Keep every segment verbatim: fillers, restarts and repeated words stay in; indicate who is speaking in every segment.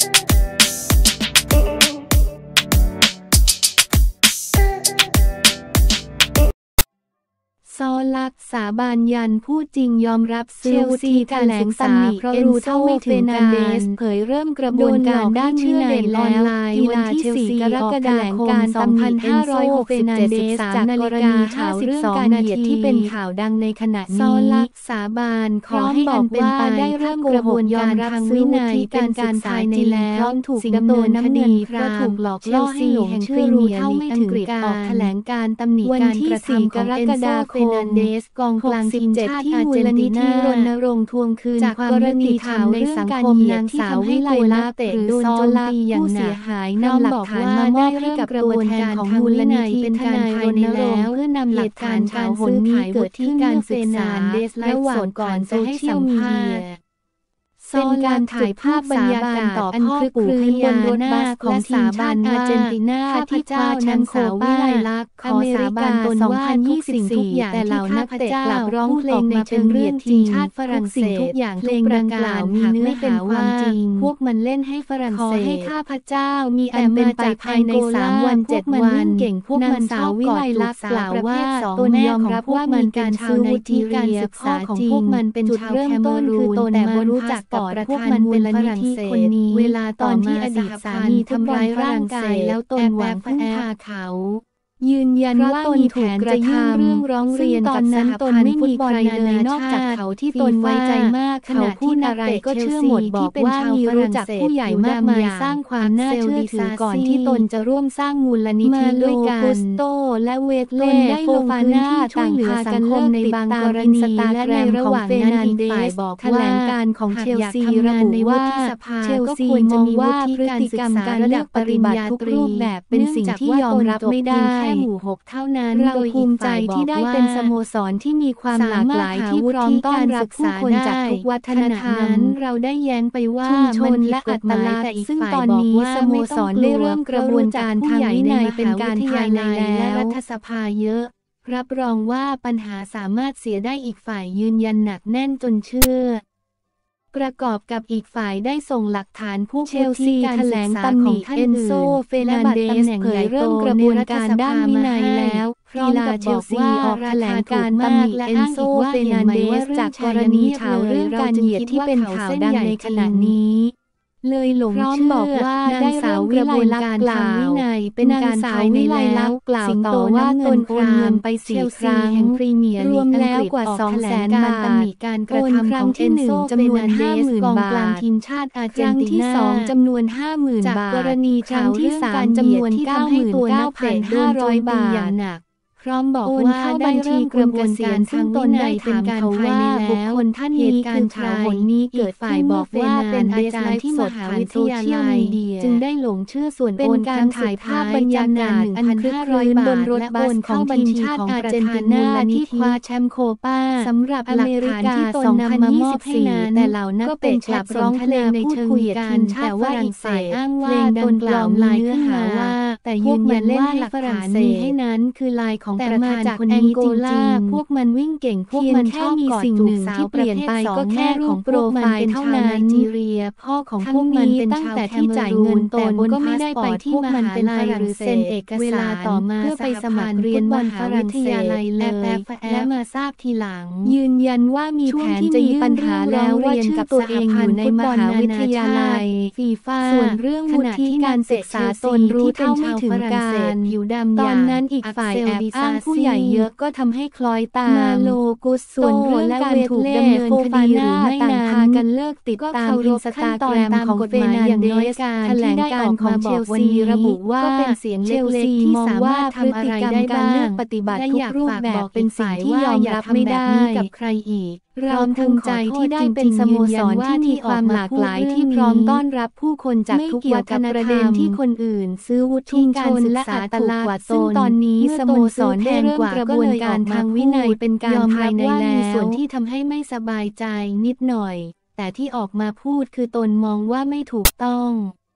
Speaker 1: ซอลักสาบานยันพูดจริงยอมรับเชลซีแถลงตำหนิเพราะรู้เท่าไม่ถึงการเผยเริ่มกระบวนการด้านวินัยออนไลน์วันที่สี่กรกฎาคมสองพันห้าร้อยหกสิบเจ็ด สิบสามนาฬิกาห้าสิบสองนาทีที่เป็นข่าวดังในขณะนี้ซอลักสาบานขอให้อันเป็นไปได้เริ่มกระบวนการทางวินัยการการภายในแล้วถูกดำเนินคดีเพราะถูกหลอกล่อให้หลงเชื่อรู้เท่าไม่ถึงการออกแถลงการตำหนิการกระทำของเอนโซเฟนันเดสกองกลางทีมชาติอาร์เจนตินารณรงค์ทวงคืนจากกรณีข่าวในสังคมนางสาววิไลลักษณ์หรือโดนโจมตีอย่างหนักนำหลักฐานมามอบให้กับกระบวนการของมูลนิธิเป็นการภายในแล้วเพื่อนำหลักฐานการซื้อขายเกิดที่การศึกษาระหว่างก่อนจะให้สัมภาษณ์เป็นการถ่ายภาพบรรยากาศต่ออันคลึกครื้นบนรถบัสของทีมชาติอาร์เจนตินาข้าพเจ้านางสาววิไลลักษณ์ขอสาบานตนว่าทุกสิ่งทุกอย่างแต่เหล่านักเตะกลับร้องเพลงในเชิงเรื่องทีมชาติฝรั่งเศสทุกอย่างเพลงดังกล่าวมีเนื้อเป็นความจริงพวกมันเล่นให้ฝรั่งเศสขอให้ข้าพเจ้ามีอันเป็นไปภายในสามวันเจ็ดวันเก่งพวกมันสาววิไลลักษณ์กล่าวว่าตนยอมรับว่ามีการซื้อวุฒิการศึกษาของพวกมันเป็นจุดเริ่มต้นคือตนแต่มารู้จักกับประธานมันเป็นฝรั่งเศสเวลาตอนที่อดีตสามีทำร้ายร่างกายแล้วตนหวังพึ่งพาเขายืนยันว่าตนถูกจะยื่นเรื่องร้องเรียนกับสหพันธ์ฟุตบอลนานานอกจากเขาที่ตนไว้ใจมากขณะที่นักเตะก็เชื่อหมดบอกว่ามีรู้จักผู้ใหญ่มากมายสร้างความน่าเชื่อถือก่อนที่ตนจะร่วมสร้างมูลนิธิด้วยกันกุสโตและเวทเล่โฟฟาน่าต่างพากันเลิกในบางกรณีและในระหว่างนั้นอีกฝ่ายบอกว่าแถลงการของเชลซีระบุว่าเชลซีมองว่าพฤติกรรมการเลือกปฏิบัติทุกรูปแบบเป็นสิ่งที่ยอมรับไม่ได้หมู่หกเท่านั้นเราภูมิใจที่ได้เป็นสโมสรที่มีความหลากหลายที่พร้อมต้อนรับผู้คนจากทุกวัฒนธรรมเราได้แย้งไปว่ามันและอัตลักษณ์ซึ่งตอนนี้สโมสรได้เริ่มกระบวนการทางวินัยเป็นการภายในและรัฐสภาเยอะรับรองว่าปัญหาสามารถเสียได้อีกฝ่ายยืนยันหนักแน่นจนเชื่อประกอบกับอีกฝ่ายได้ส่งหลักฐานผู้เชลซีแถลงตำหนิเอนโซเฟนันเดสเผยเริ่มกระบวนการด้านวินัยแล้วพร้อมกับเชลซีออกแถลงการตำหนิเอนโซเฟนันเดสจากกรณีข่าวเรื่องการเหยียดที่เป็นข่าวดังในขณะนี้เลยหลงเชื่อบอกว่าได้สาววิไลลักษณ์กล่าววินัยเป็นการภายในแล้วกล่าวต่อว่าตนโอนเงินไปสี่ครั้งแห่งพรีเมียร์ลีกรวมแล้วกว่าสองแสนบาทตำหนิการกระทำของเอนโซจำนวนห้าหมื่นบาททีมชาติอาร์เจนตินาที่สองจำนวนห้าหมื่นบาทจากกรณีครั้งที่สามจำนวนเก้าหมื่นเก้าพันห้าร้อยบาทอย่างหนักพร้อมบอกว่าได้เริ่มกระบวนการซึ่งตนได้เป็นการภายในแล้วบุคคลท่านนี้คือใครนี้เกิดฝ่ายบอกว่าเป็นอาจารย์ที่มหาวิทยาลัยจึงได้หลงเชื่อส่วนเป็นการถ่ายภาพบรรยากาศหนึ่งพันห้าร้อยบาทบนรถบัสของทีมชาติอาร์เจนตินาที่คว้าแชมป์โคปาสำหรับอเมริกาที่ตนนำมามอบให้นั้นแต่เหล่านั้นก็เป็นแชทร้องเพลงในเชิงเหยียดทีมชาติฝรั่งเศสอ้างว่าตนกล่าวลายเนื้อหาว่าแต่ยืนยันว่าหลักฐานนี้ให้นั้นคือลายของประธานจากแองโกลาพวกมันวิ่งเก่งพวกมันแค่มีสิ่งหนึ่งที่เปลี่ยนไปก็แค่ของโปรไฟล์เท่านั้นไนจีเรียพ่อของพวกมันเป็นตั้งแต่ที่จ่ายเงินตนก็ไม่ได้ไปที่มหาวิทยาลัยหรือเซ็นเอกสารต่อมาเพื่อไปสมัครเรียนมหาวิทยาลัยเลยและมาทราบทีหลังยืนยันว่ามีแผนจะยื่นปัญหาแล้วเรียนกับตัวเองอยู่ในมหาวิทยาลัยฟีฟ่าส่วนเรื่องวุฒิการศึกษาตนรู้เท่าไม่ถึงการผิวดำตอนนั้นอีกฝ่ายแอบอ้างผู้ใหญ่เยอะก็ทำให้คล้อยตามมาโลกุสส่วนเรื่องการถูกดำเนินคดีหรือไม่นั้นพากันเลิกติดตามอินสตาแกรมของเฟนันเดสแถลงการของเชลซีระบุว่าเป็นเสียงเชลซีที่สามารถทำอะไรได้บ้างปฏิบัติทุกรูปแบบเป็นสิ่งที่ยอมรับไม่ได้กับใครอีกเราภูมิใจที่ได้เป็นสโมสรที่มีความหลากหลายที่พร้อมต้อนรับผู้คนจากทุกวัฒนธรรมที่คนอื่นซื้อวุฒิการศึกษาถูกกว่าซึ่งตอนนี้สโมสรได้เริ่มกระบวนการทางวินัยเป็นการภายในแล้วมีส่วนที่ทำให้ไม่สบายใจนิดหน่อยแต่ที่ออกมาพูดคือตนมองว่าไม่ถูกต้อง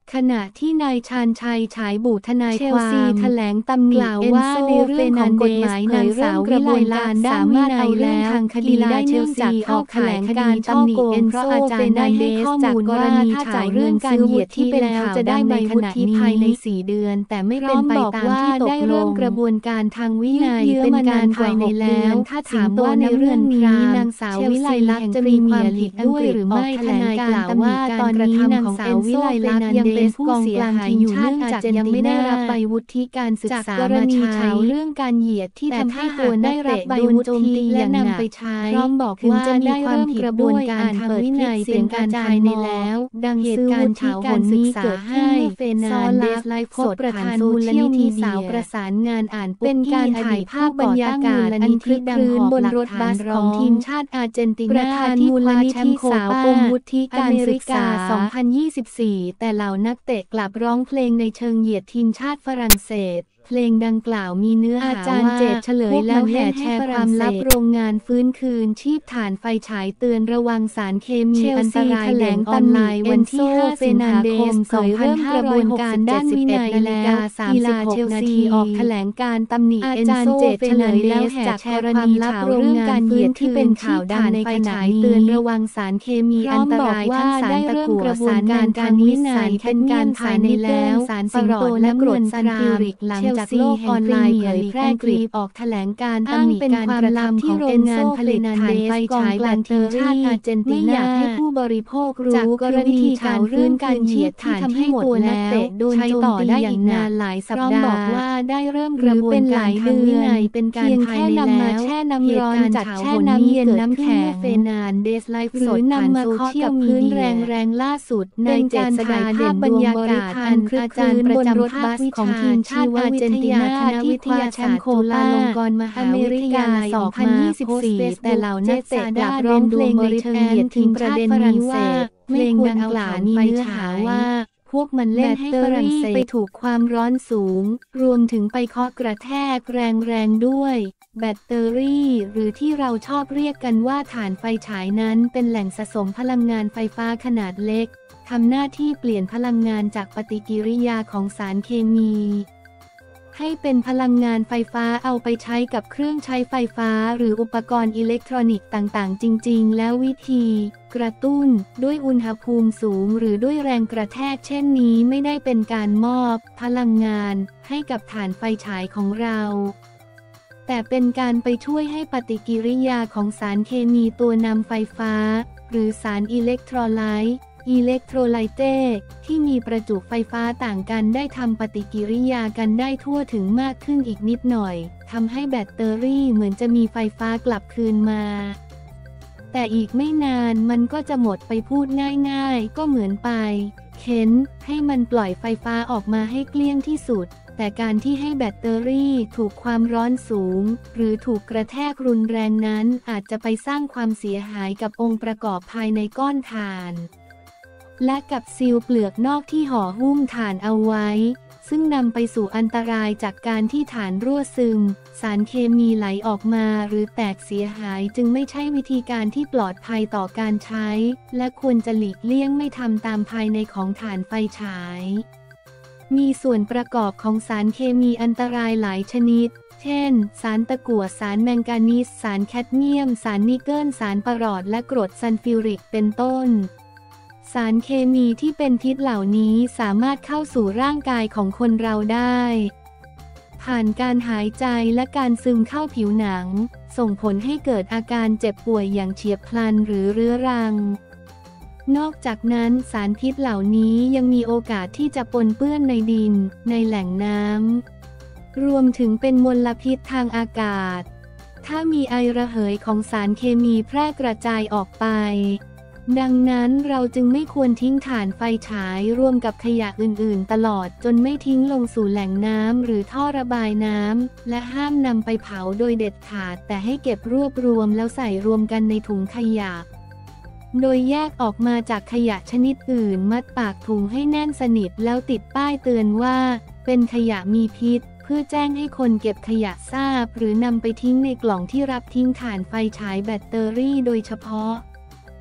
Speaker 1: ขณะที่นายชาญชัยฉายบุตรทนายความแถลงตำหนิว่าในเรื่องของกฎหมายนางสาววิไลลักษณ์สามารถเอาเรื่องทางคดีได้เนื่องจากเข้าข่ายการช่อโกงเพราะอาจารย์ได้ให้ข้อมูลว่าถ้าจ่ายเรื่องการเหยียดที่เป็นข่าวจะได้ใบวุฒิภายในสี่เดือนแต่ไม่เป็นไปตามที่ตกลงได้เริ่มกระบวนการทางวินัยเป็นการภายในแล้วถ้าถามว่าในเรื่องนี้นางสาววิไลลักษณ์จะมีความผิดด้วยหรือไม่ทนายกล่าวว่าตอนนี้นางสาววิไลลักษณ์ยังเป็นผู้เสียหายอยู่เนื่องจากยังไม่ได้รับใบวุฒิการศึกษามาใช้เรื่องการเหยียดที่ทำให้ตัวได้รับใบวุฒิและนำไปใช้พร้อมบอกว่าจะมีความผิดกระบวนการทางวินัยเป็นการภายในแล้วดังเหตุการณ์ที่การศึกษาให้เฟนานเดสไลฟ์สดประธานมูลนิธิสาวประสานงานอ่านเป็นการถ่ายภาพบรรยากาศอันคลึกครื้นบนรถบัสของทีมชาติอาร์เจนตินาที่มูลนิธิสาวปมวุฒิการศึกษาสองพันยี่สิบสี่แต่เหล่านักเตะกลับร้องเพลงในเชิงเหยียดทีมชาติฝรั่งเศสเพลงดังกล่าวมีเนื้อหาว่าอาจารย์เจตเฉลยแล้วแห่แชร์ความลับโรงงานฟื้นคืนชีพถ่านไฟฉายเตือนระวังสารเคมีอันตรายแหลงออนไลน์วันที่ห้าสิงหาคมสองพันห้าร้อยหกสิบเจ็ด สิบเอ็ดนาฬิกาสามสิบหกนาทีออกแถลงการตำหนิอาจารย์เจตเฉลยแล้วแห่แชร์ความลับโรงงานฟื้นที่เป็นข่าวดังในขณะนี้เตือนระวังสารเคมีอันตรายทั้งสารตะกั่วสารการการวินัยเป็นการภายในแล้วสารสิงโตและกรดซัลฟิวริกหลังจากโลกออนไลน์เผยแพร่คลิปออกแถลงการตำหนิการกระทำของโรงงานผลิตถ่านไฟฉายแบตเตอรี่อาร์เจนตินาไม่อยากให้ผู้บริโภครู้กรณีข่าวเรื่องการเหยียดถ่านที่หมดแล้วใช้ต่อได้อีกนานหลายสัปดาห์บอกว่าได้เริ่มกระบวนการทางวินัยเป็นการภายในแล้วแช่น้ำร้อนจัดแช่น้ำเย็นน้ำแข็งเฟนานเดสไลฟ์สดผ่านโซเชียลมีเดียแรงแรงล่าสุดในการถ่ายภาพบรรยากาศอันคลึกครื้นบนรถบัสของทีมชาติอาร์เจนตินาคณะวิทยาแชมป์โคลาลงกรณ์มหาวิทยาลัยสองพันยี่สิบสี่แต่เหล่านักเตะกลับร้องเพลงในเชิงเหยียดทีมชาติฝรั่งเศสเพลงดังกล่าวมีเนื้อหาว่าพวกมันเล่นให้ฝรั่งเศสไปถูกความร้อนสูงรวมถึงไปเคาะกระแทกแรงๆด้วยแบตเตอรี่หรือที่เราชอบเรียกกันว่าถ่านไฟฉายนั้นเป็นแหล่งสะสมพลังงานไฟฟ้าขนาดเล็กทำหน้าที่เปลี่ยนพลังงานจากปฏิกิริยาของสารเคมีให้เป็นพลังงานไฟฟ้าเอาไปใช้กับเครื่องใช้ไฟฟ้าหรืออุปกรณ์อิเล็กทรอนิกส์ต่างๆจริงๆแล้ววิธีกระตุ้นด้วยอุณหภูมิสูงหรือด้วยแรงกระแทกเช่นนี้ไม่ได้เป็นการมอบพลังงานให้กับถ่านไฟฉายของเราแต่เป็นการไปช่วยให้ปฏิกิริยาของสารเคมีตัวนำไฟฟ้าหรือสารอิเล็กโทรไลต์อิเล็กโทรไลเตที่มีประจุไฟฟ้าต่างกันได้ทำปฏิกิริยากันได้ทั่วถึงมากขึ้นอีกนิดหน่อยทำให้แบตเตอรี่เหมือนจะมีไฟฟ้ากลับคืนมาแต่อีกไม่นานมันก็จะหมดไปพูดง่ายๆก็เหมือนไปเข็นให้มันปล่อยไฟฟ้าออกมาให้เกลี้ยงที่สุดแต่การที่ให้แบตเตอรี่ถูกความร้อนสูงหรือถูกกระแทกรุนแรงนั้นอาจจะไปสร้างความเสียหายกับองค์ประกอบภายในก้อนถ่านและกับซีลเปลือกนอกที่ห่อหุ้มถ่านเอาไว้ซึ่งนำไปสู่อันตรายจากการที่ถ่านรั่วซึมสารเคมีไหลออกมาหรือแตกเสียหายจึงไม่ใช่วิธีการที่ปลอดภัยต่อการใช้และควรจะหลีกเลี่ยงไม่ทำตามภายในของถ่านไฟฉายมีส่วนประกอบของสารเคมีอันตรายหลายชนิดเช่นสารตะกั่วสารแมงกานีสสารแคดเมียมสารนิกเกิลสารปรอดและกรดซัลฟิวริกเป็นต้นสารเคมีที่เป็นพิษเหล่านี้สามารถเข้าสู่ร่างกายของคนเราได้ผ่านการหายใจและการซึมเข้าผิวหนังส่งผลให้เกิดอาการเจ็บป่วยอย่างเฉียบพลันหรือเรื้อรังนอกจากนั้นสารพิษเหล่านี้ยังมีโอกาสที่จะปนเปื้อนในดินในแหล่งน้ำรวมถึงเป็นมลพิษทางอากาศถ้ามีไอระเหยของสารเคมีแพร่กระจายออกไปดังนั้นเราจึงไม่ควรทิ้งถ่านไฟฉายร่วมกับขยะอื่นๆตลอดจนไม่ทิ้งลงสู่แหล่งน้ำหรือท่อระบายน้ำและห้ามนำไปเผาโดยเด็ดขาดแต่ให้เก็บรวบรวมแล้วใส่รวมกันในถุงขยะโดยแยกออกมาจากขยะชนิดอื่นมัดปากถุงให้แน่นสนิทแล้วติดป้ายเตือนว่าเป็นขยะมีพิษเพื่อแจ้งให้คนเก็บขยะทราบหรือนำไปทิ้งในกล่องที่รับทิ้งถ่านไฟฉายแบตเตอรี่โดยเฉพาะ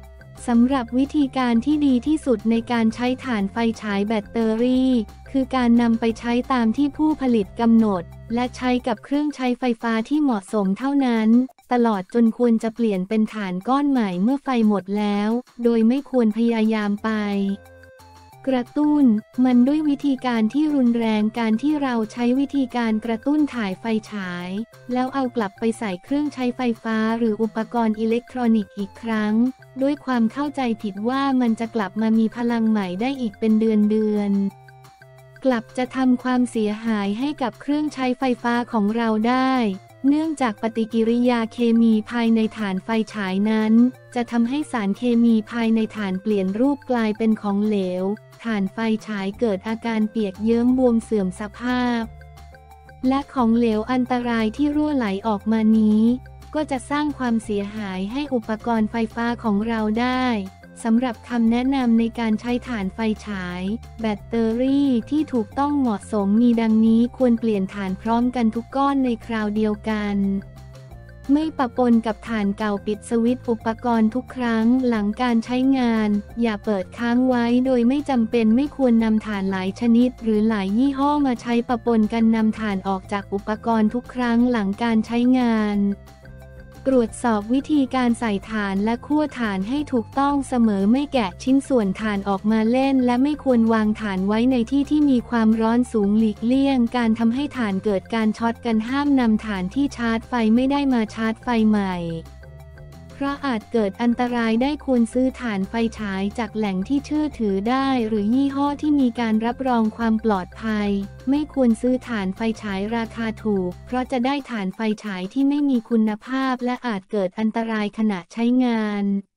Speaker 1: สำหรับวิธีการที่ดีที่สุดในการใช้ถ่านไฟฉายแบตเตอรี่คือการนำไปใช้ตามที่ผู้ผลิตกำหนดและใช้กับเครื่องใช้ไฟฟ้าที่เหมาะสมเท่านั้นตลอดจนควรจะเปลี่ยนเป็นถ่านก้อนใหม่เมื่อไฟหมดแล้วโดยไม่ควรพยายามไปกระตุ้นมันด้วยวิธีการที่รุนแรงการที่เราใช้วิธีการกระตุ้นถ่ายไฟฉายแล้วเอากลับไปใส่เครื่องใช้ไฟฟ้าหรืออุปกรณ์อิเล็กทรอนิกส์อีกครั้งด้วยความเข้าใจผิดว่ามันจะกลับมามีพลังใหม่ได้อีกเป็นเดือนเดือนกลับจะทำความเสียหายให้กับเครื่องใช้ไฟฟ้าของเราได้เนื่องจากปฏิกิริยาเคมีภายในถ่านไฟฉายนั้นจะทำให้สารเคมีภายในถ่านเปลี่ยนรูปกลายเป็นของเหลวถ่านไฟฉายเกิดอาการเปียกเยิ้มบวมเสื่อมสภาพและของเหลวอันตรายที่รั่วไหลออกมานี้ก็จะสร้างความเสียหายให้อุปกรณ์ไฟฟ้าของเราได้สำหรับคำแนะนำในการใช้ถ่านไฟฉายแบตเตอรี่ที่ถูกต้องเหมาะสมมีดังนี้ควรเปลี่ยนถ่านพร้อมกันทุกก้อนในคราวเดียวกันไม่ปะปนกับถ่านเก่าปิดสวิตช์อุปกรณ์ทุกครั้งหลังการใช้งานอย่าเปิดค้างไว้โดยไม่จำเป็นไม่ควรนำถ่านหลายชนิดหรือหลายยี่ห้อมาใช้ปะปนกันนำถ่านออกจากอุปกรณ์ทุกครั้งหลังการใช้งานตรวจสอบวิธีการใส่ถ่านและคั่วถ่านให้ถูกต้องเสมอไม่แกะชิ้นส่วนถ่านออกมาเล่นและไม่ควรวางถ่านไว้ในที่ที่มีความร้อนสูงหลีกเลี่ยงการทำให้ถ่านเกิดการช็อตกันห้ามนำถ่านที่ชาร์จไฟไม่ได้มาชาร์จไฟใหม่เพราะอาจเกิดอันตรายได้ควรซื้อถ่านไฟฉายจากแหล่งที่เชื่อถือได้หรือยี่ห้อที่มีการรับรองความปลอดภัยไม่ควรซื้อถ่านไฟฉายราคาถูกเพราะจะได้ถ่านไฟฉายที่ไม่มีคุณภาพและอาจเกิดอันตรายขณะใช้งาน